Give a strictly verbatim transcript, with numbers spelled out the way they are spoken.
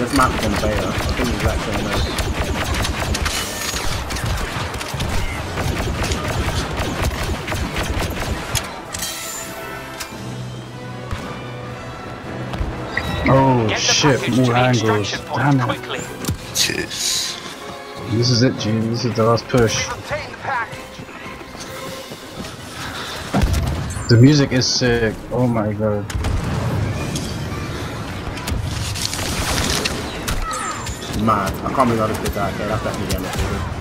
this map's on beta. I think it's actually on there. Oh shit, from all angles. Damn it. Jeez. This is it, G. This is the last push. The music is sick. Oh my god. Man, I can't believe I just did that. Okay, that's actually getting